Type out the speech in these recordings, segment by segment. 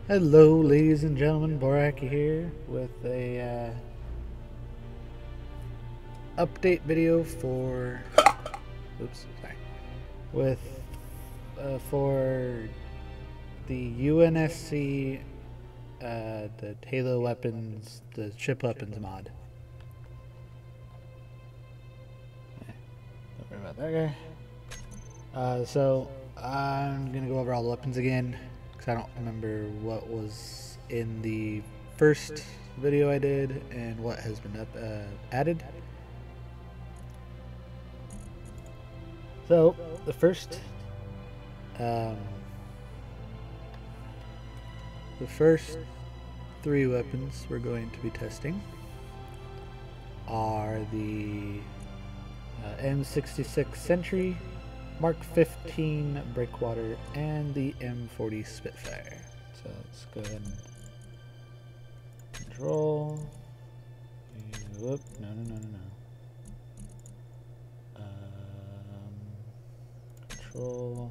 Hello, ladies and gentlemen. Boraki here with a update video for. Oops, sorry. With for the UNSC, the Halo Weapons, the Ship Weapons mod. Don't worry about that guy. So I'm gonna go over all the weapons again because I don't remember what was in the first video I did and what has been added. So the first three weapons we're going to be testing are the M66 Sentry, Mark 15 Breakwater, and the M40 Spitfire. So let's go ahead and control. Whoop, no. Control.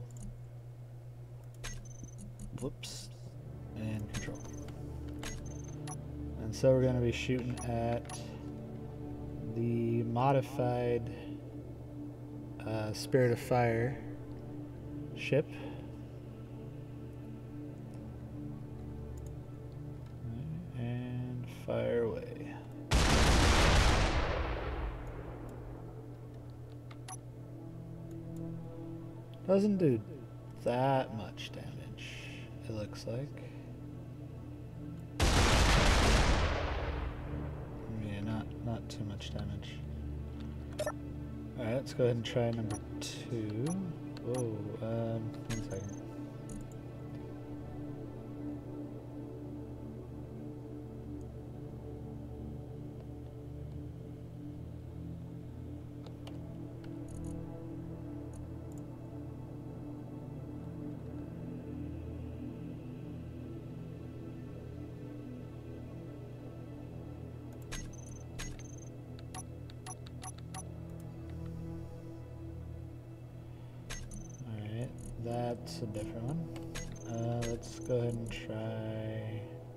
Whoops. And control. And so we're going to be shooting at the modified Spirit of Fire ship. And fire away. Doesn't do that much damage, it looks like. Yeah, not too much damage. Alright, let's go ahead and try number 2. Whoa, 1 second. That's a different one. Let's go ahead and try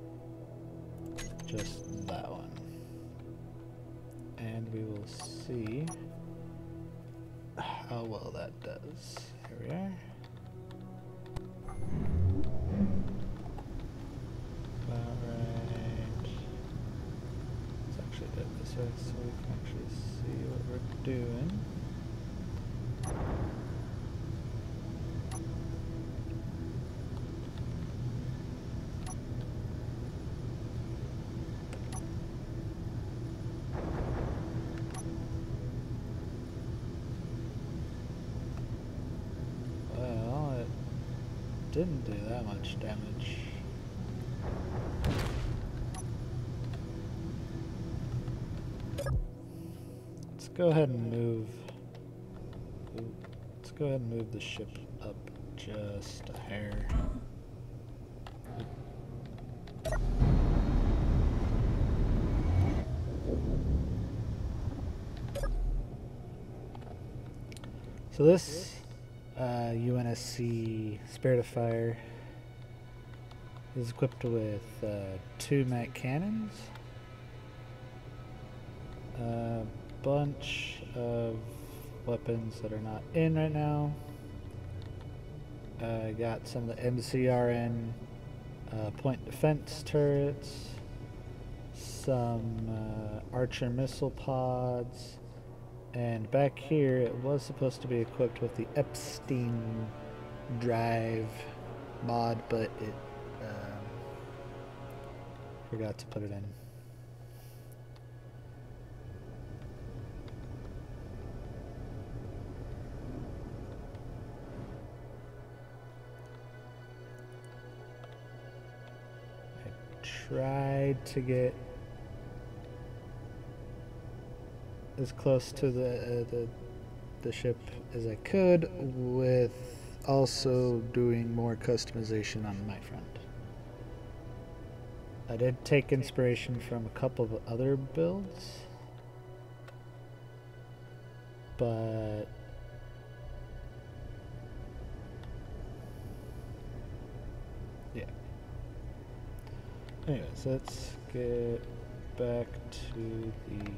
just that one. And we will see how well that does. Here we are. Alright. Let's actually do it this way so we can actually see what we're doing. Didn't do that much damage. Let's go ahead and move. Let's go ahead and move the ship up just a hair. So this UNSC Spirit of Fire is equipped with 2 M.A.C cannons, a bunch of weapons that are not in right now. Got some of the MCRN point defense turrets, some Archer missile pods. And back here, it was supposed to be equipped with the Epstein drive mod, but it forgot to put it in. I tried to get as close to the ship as I could, with also doing more customization on my front. I did take inspiration from a couple of other builds, but yeah. Anyways, let's get back to the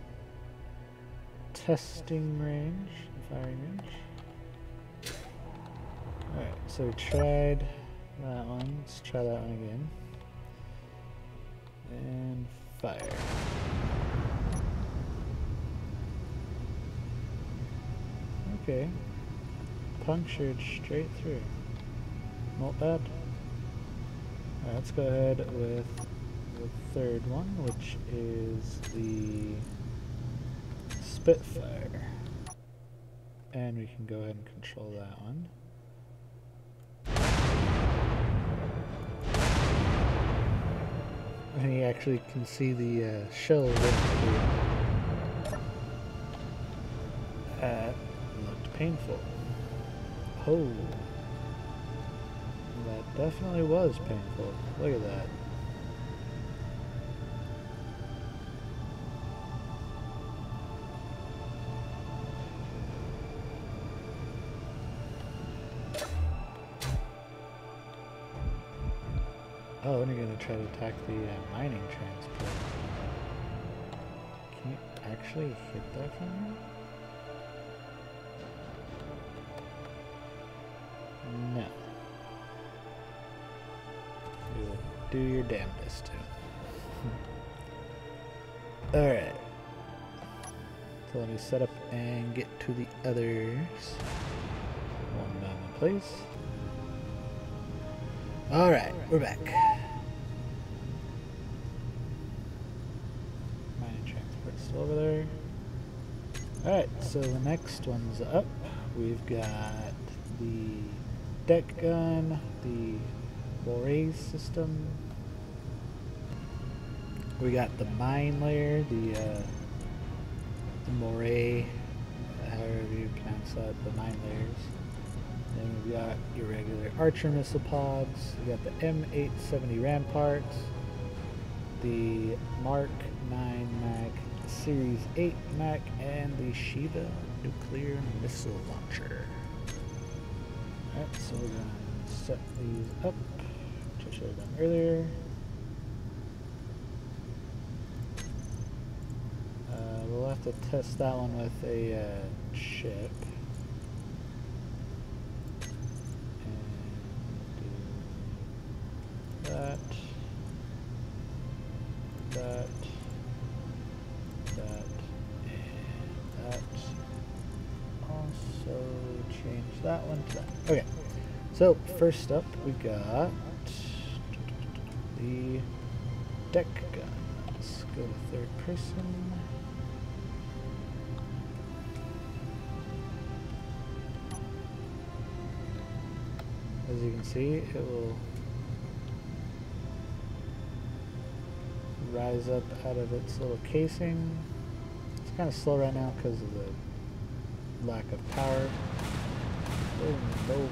testing range, the firing range. Alright, so we tried that one. Let's try that one again. And fire. Okay. Punctured straight through. Not bad. Alright, let's go ahead with the third one, which is the Spitfire. And we can go ahead and control that one. And you actually can see the shell going through. That looked painful. Oh. That definitely was painful. Look at that. Oh, and you're going to try to attack the mining transport. Can you actually hit that from here? No. You will do your damnedest to. Alright. So let me set up and get to the others. One moment, please. Alright, we're back. Mining transport's still over there. Alright, so the next one's up. We've got the deck gun, the Moray system. We got the mine layer, the Moray, however you pronounce that, the mine layers. Then we've got your regular Archer missile pods. We got the M.A.C ramparts, the Mark 9 MAC, Series 8 MAC, and the Shiva nuclear missile launcher. Alright, so we're going to set these up, which I showed them earlier. We'll have to test that one with a ship. That, and that. Also change that one to that. Okay, so first up we got the deck gun. Let's go to third person. As you can see, it will rise up out of its little casing. It's kind of slow right now because of the lack of power. Boom, boom.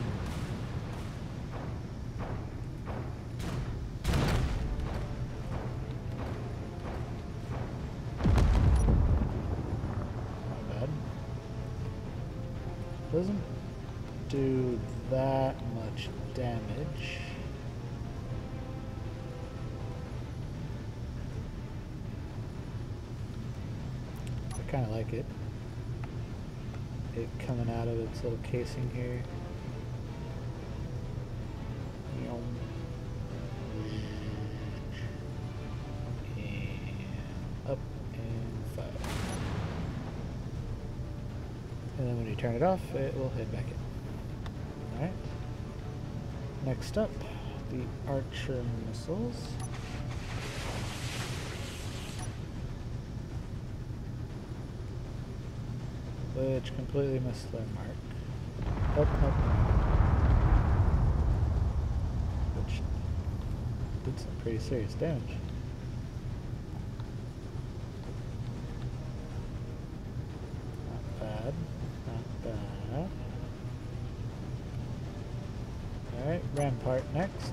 Not bad. Doesn't do that much damage. I kind of like it. It coming out of its little casing here. And up and fire. And then when you turn it off, it will head back in. Alright. Next up, the Archer missiles. Which completely missed their mark. Oh, no. Which did some pretty serious damage. Not bad. Not bad. Alright, Rampart next.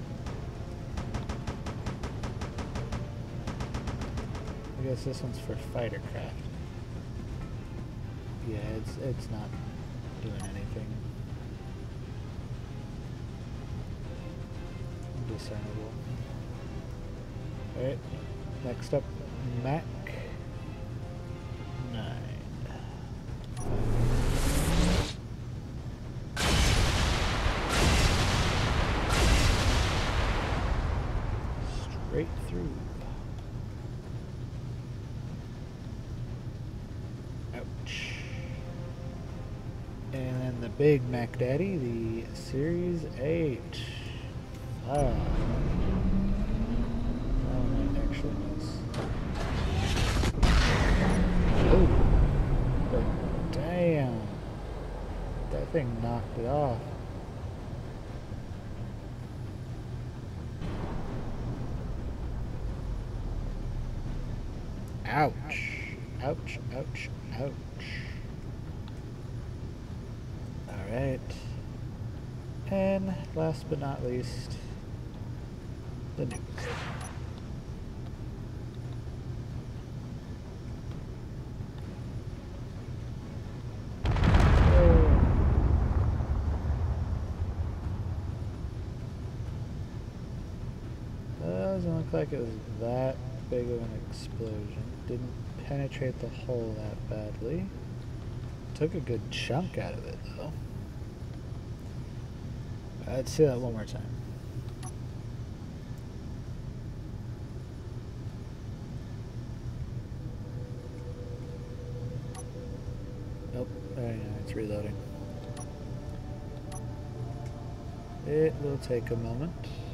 I guess this one's for fighter craft. Yeah, it's not doing anything discernible. Alright, next up, M.A.C. 9. Straight through. Ouch. And then the big Mac Daddy, the Series 8. Ah. That one might actually miss. Oh. But damn. That thing knocked it off. Ouch. Ouch, ouch, ouch. Alright. And last but not least, the nuke. Doesn't look like it was that big of an explosion. Didn't penetrate the hull that badly. Took a good chunk out of it though. Let's see that one more time. Nope, there you go, it's reloading. It will take a moment.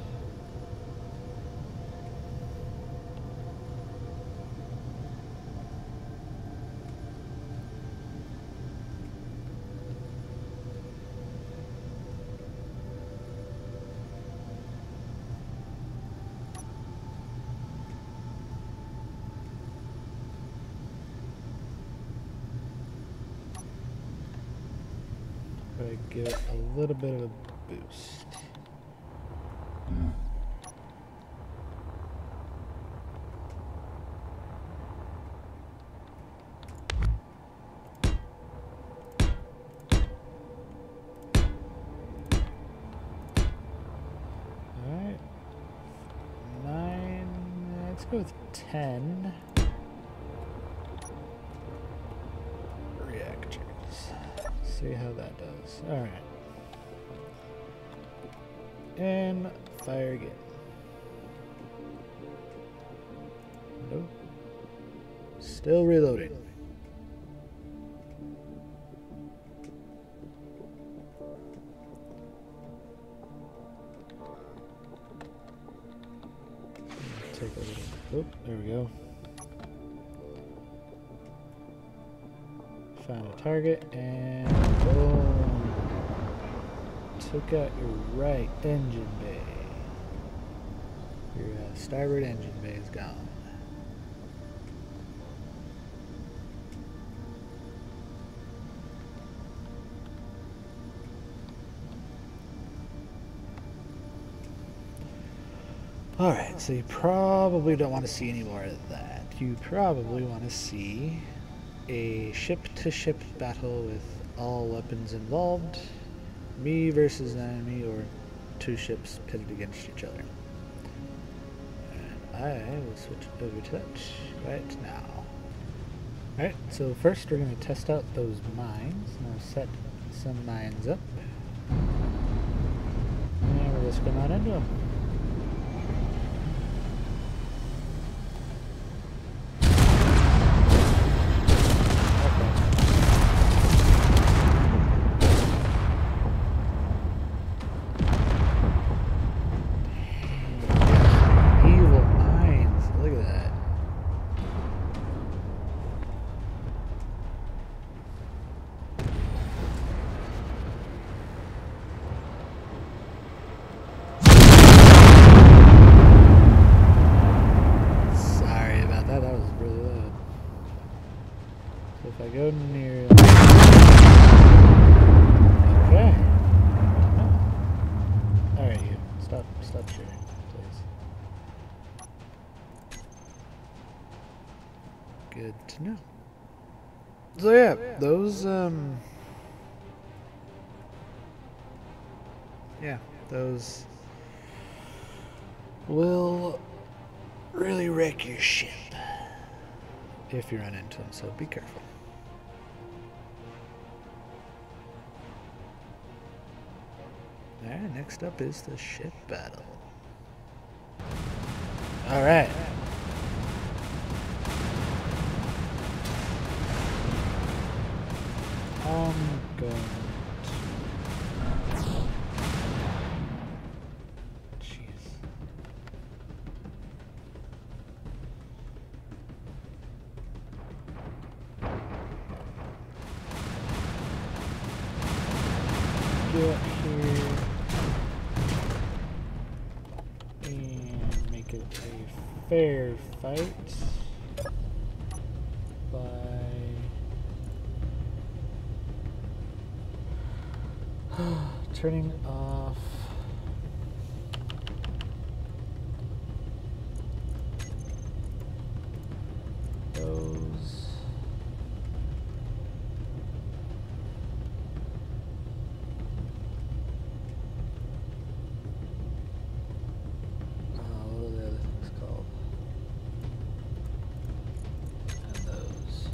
Give it a little bit of a boost. Alright. 9. Let's go with 10. Reactors. See how that does. Alright. And fire again. Nope. Still reloading. Take a little. Oh, there we go. Found a target and boom. Took out your right engine bay. Your starboard engine bay is gone. Alright, so you probably don't want to see any more of that. You probably want to see a ship-to-ship battle with all weapons involved. Me versus an enemy, or two ships pitted against each other. And I will switch over to that right now. Alright, so first we're going to test out those mines. Now set some mines up. And we're just going on into them. If I go near... Okay. Alright, you. Stop shooting, please. Good to know. So yeah, those, yeah, those will really wreck your ship if you run into them, so be careful. Alright, next up is the ship battle. Alright. I'm going to... Jeez. Get up here and make it a fair fight by turning off those. What are the other things called? And those.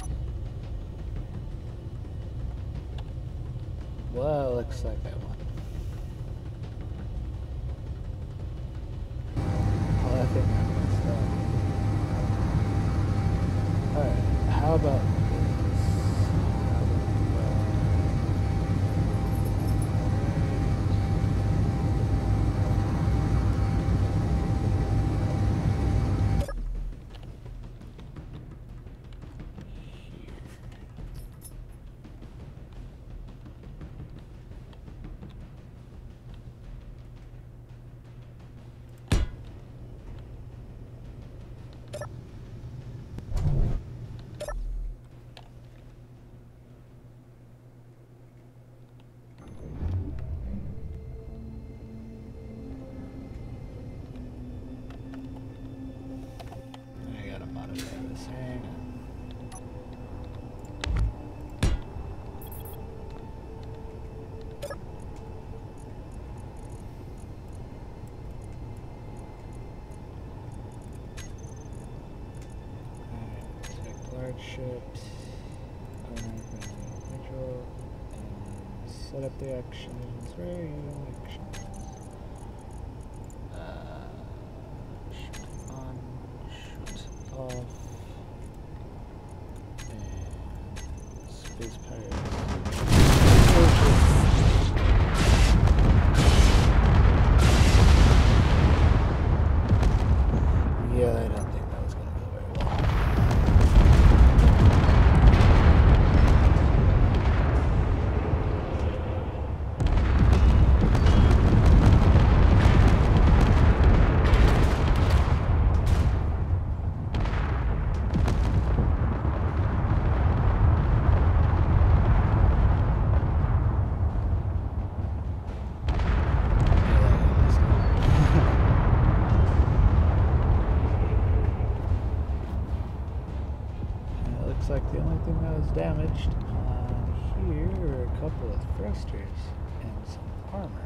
Well, looks like I won. Oh, I think I messed up. Alright, how about this? Ships, control, and set up the actions. Where are you? Actions. Shoot on, shoot off, and space pirates. Yeah, I don't think that was going to go very well. Like the only thing that was damaged on here are a couple of thrusters and some armor.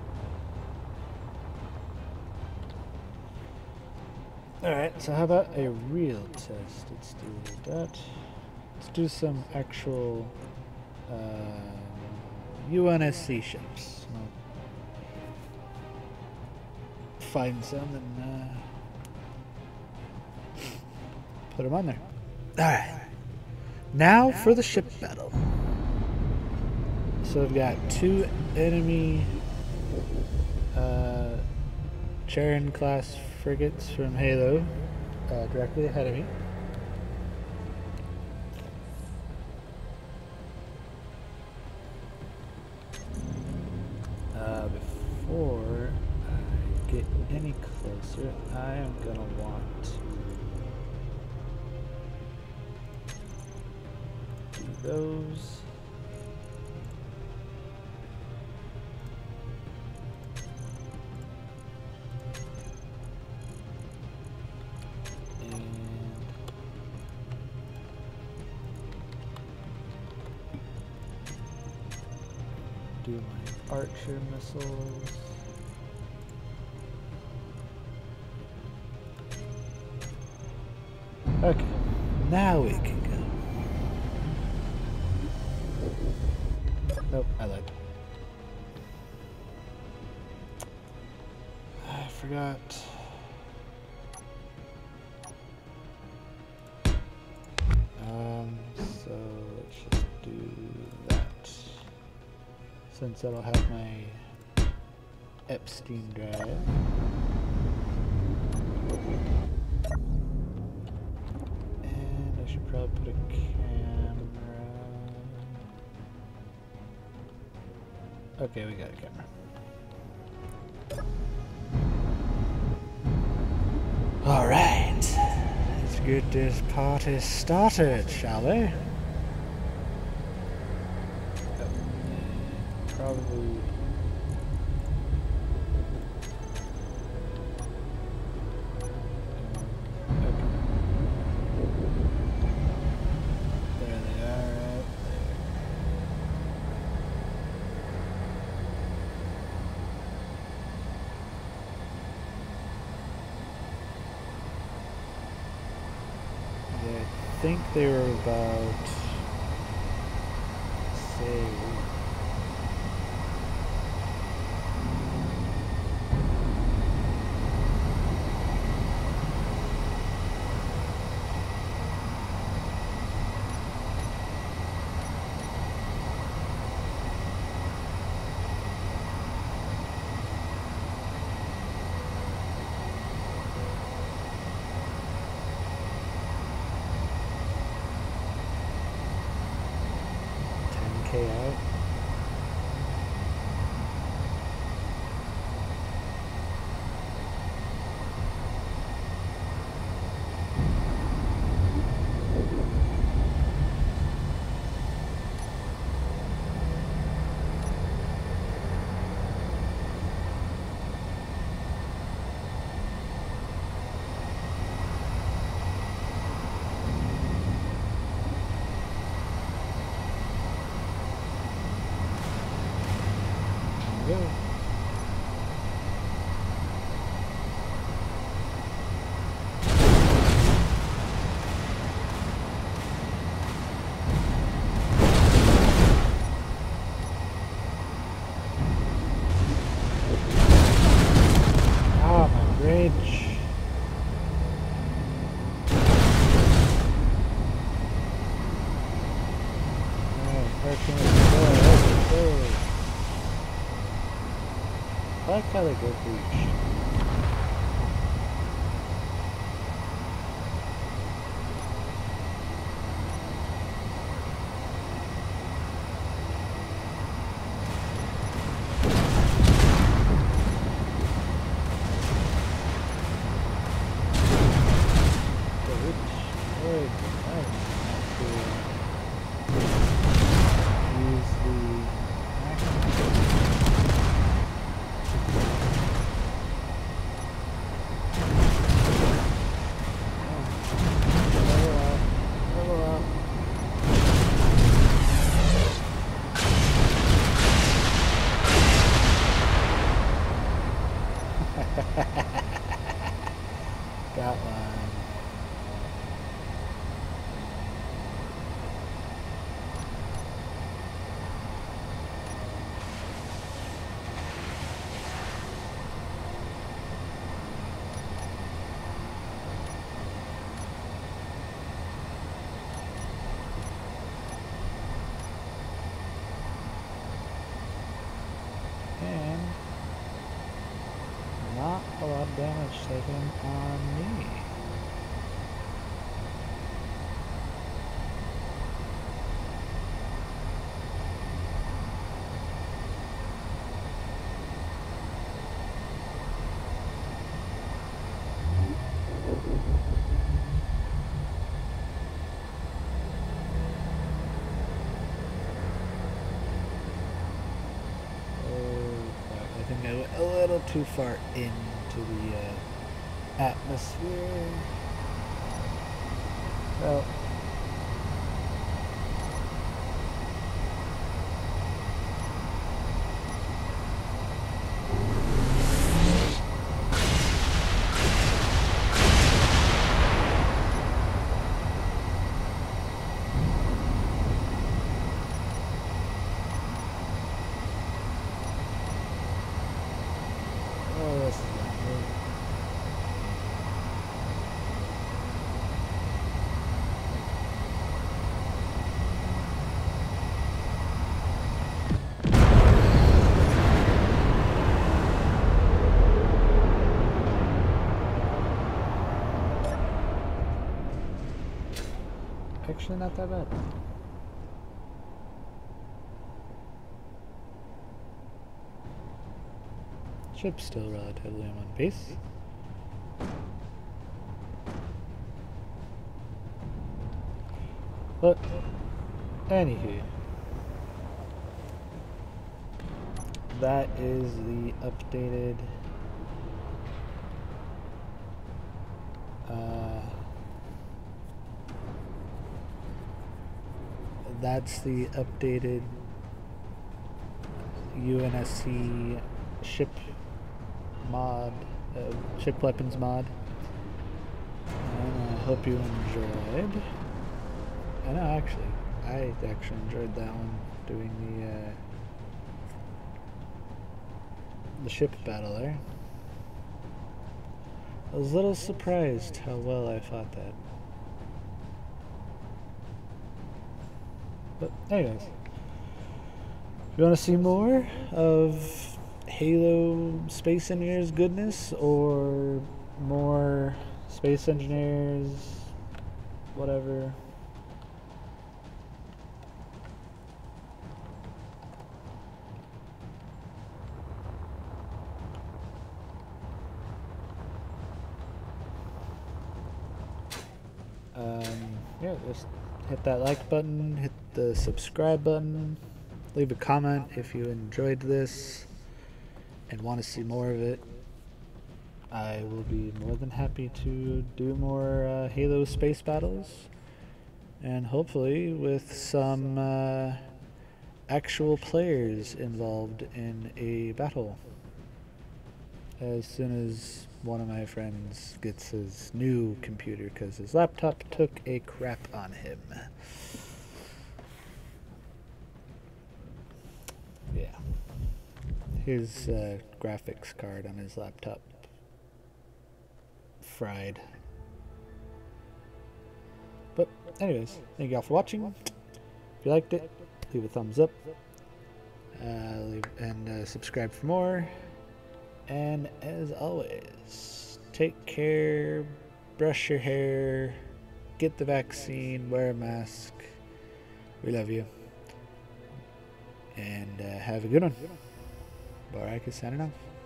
Alright, so how about a real test? Let's do that. Let's do some actual UNSC ships. I'll find some and put them on there. Alright. Now for the ship battle. So we've got two enemy Charon class frigates from Halo directly ahead of me. Before I get any closer, I am gonna want to do those. Do my archer missiles. Okay, now we can go. Nope, I lied. I forgot. So let's just do that. Since that'll have my Epstein drive. And I should probably put a camera. Okay, we got a camera. Alright, let's get this party started, shall we? Probably. There they are, right there. I think they were about, say, 10K out. There we go. Ah, my bridge. Alright, where can we go? I like how they go for each. Got one. And not a lot of damage taken on me. I think I went a little too far into the atmosphere. Well, actually not that bad. Ship's still relatively in one piece. But, anywho, that is the updated UNSC ship mod, ship weapons mod. And I hope you enjoyed. I actually enjoyed that one, doing the ship battle there. I was a little surprised how well I fought that. But anyways, if you want to see more of Halo Space Engineers goodness, or more Space Engineers, whatever, yeah, just hit that like button, hit the subscribe button, leave a comment if you enjoyed this and want to see more of it. I will be more than happy to do more Halo space battles, and hopefully with some actual players involved in a battle, as soon as one of my friends gets his new computer, because his laptop took a crap on him. Yeah. His graphics card on his laptop fried. But anyways, thank you all for watching. If you liked it, leave a thumbs up, and subscribe for more. And as always, take care, brush your hair, get the vaccine, wear a mask. We love you. And have a good one. Barak is signing off.